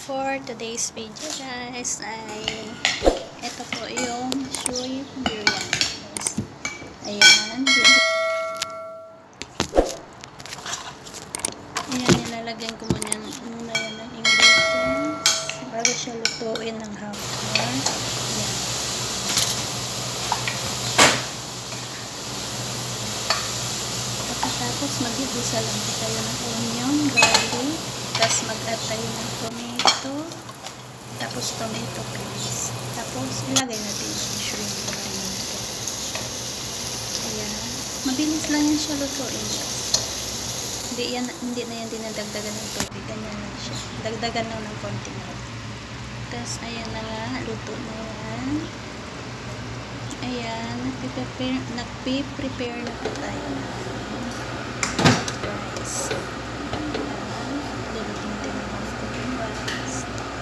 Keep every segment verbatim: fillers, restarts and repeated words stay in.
For today's video guys ay ito po yung shrimp biryani. Ayan. Ayan, nilalagyan ko muna, muna yan ng ingredients bago siya lutuin ng half hour. Ayan. Tapos mag-igisa lang po tayo ng onion, garlic, tapos mag-add tayo ng tomato, tapos tomato paste. Tapos ilagay natin yung shrimp biryani natin. Ayan. Mabilis lang yan siya lutuin guys. Hindi, yan, hindi na yan dinadagdagan ng tubig. Ganyan lang siya. Dagdagan lang ng konting lang. Tapos ayan na nga, luto na yan. Ayan, nagpiprepare, nagpiprepare na po tayo ng rice. Lulutin din ako ng rice.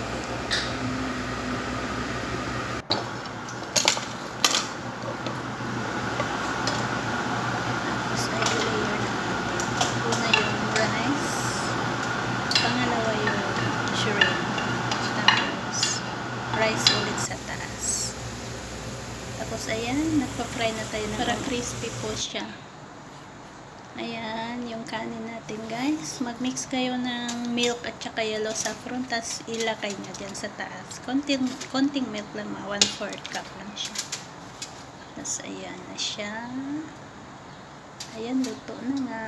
Tapos ay layer na natin. Una yung rice, pangalawa yung shrimp, tapos rice ulit sa taas. Tapos ayan, nagpa-fry na tayo na para crispy po siya. Ayan, yung kanin natin guys. Mag-mix kayo ng milk at saka yellow saffron, tapos ilakay nyo dyan sa taas. Konting, konting milk lang, one fourth cup lang siya. Tapos ayan na siya. Ayan, luto na nga.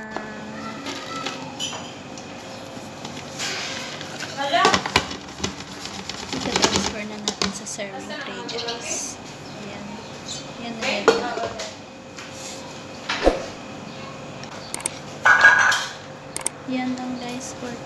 Ika-transfer na natin sa serving tray guys. Ayan. Ayan na yan. Yan lang guys for